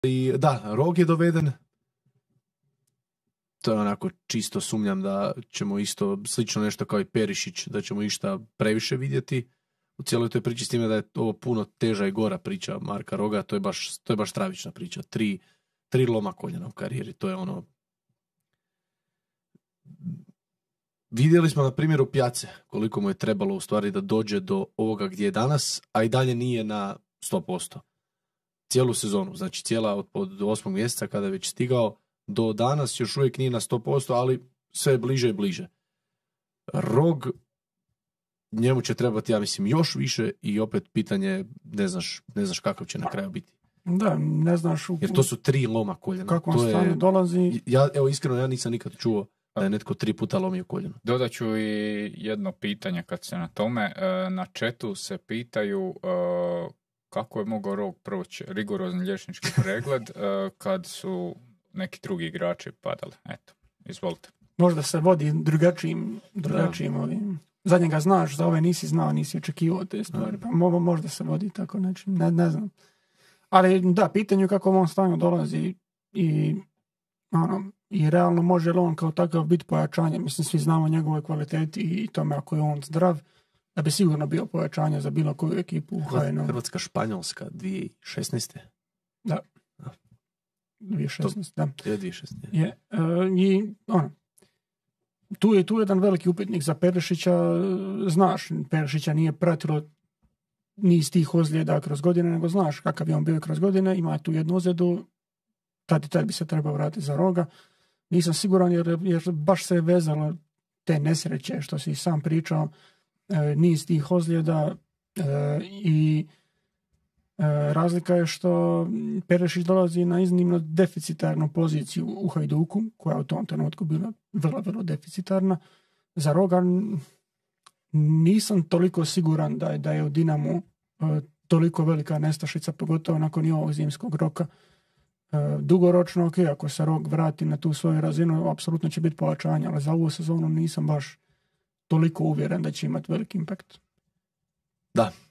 I da, Rog je doveden. To je onako čisto sumnjam da ćemo isto, slično nešto kao i Perišić, da ćemo išta previše vidjeti u cijeloj toj priči, s time da je ovo puno teža i gora priča Marka Roga, to je baš stravična priča. Tri loma koljena u karijeri, to je ono... Vidjeli smo na primjeru Pjace koliko mu je trebalo u stvari da dođe do ovoga gdje je danas, a i dalje nije na 100%. Cijelu sezonu, znači cijela od 8. mjeseca kada je već stigao do danas još uvijek nije na 100%, ali sve je bliže i bliže. Rog, njemu će trebati, ja mislim, još više i opet pitanje, ne znaš kakav će na kraju biti. Da, ne znaš... Jer to su 3 loma koljena. Kakvom stanju dolazi... Evo, iskreno, ja nisam nikad čuo da je netko 3 puta lomio koljeno. Dodat ću i jedno pitanje kad se na tome. Na chatu se pitaju kako je mogao Rog proći rigorozni liječnički pregled kad su neki drugi igrači padali. Eto, izvolite. Možda se vodi drugačijim ovim. Za njega znaš, za ove nisi znao, nisi očekivao te stvari. Pa možda se vodi tako nečim, ne znam. Ali da, pitanje kako on stanju dolazi i realno može li on kao takav biti pojačanje. Mislim, svi znamo njegove kvaliteti i tome ako je on zdrav, da bi sigurno bio pojačanje za bilo koju ekipu u HNL. Hrvatska-Španjolska 2016. Da. 2016, da. Je 2016. Je. I tu je jedan veliki upitnik za Perišića. Znaš, Perišića nije pratilo niz tih ozljeda kroz godine, nego znaš kakav je on bio kroz godine. Ima tu jednu ozljedu, tad bi se trebao vratiti za Roga. Nisam siguran jer baš se je vezalo te nesreće što si sam pričao, niz tih ozljeda i razlika je što Perišić dolazi na iznimno deficitarnu poziciju u Hajduku, koja u tom trenutku bila vrlo, vrlo deficitarna. Za Roga nisam toliko siguran da je u Dinamu toliko velika nestašica, pogotovo nakon i ovog zimskog roka. Dugoročno, ok, ako se Rog vrati na tu svoju razinu, apsolutno će biti pojačanje, ali za ovu sezonu nisam baš toliko uvjeren da će imati veliki impact. Da,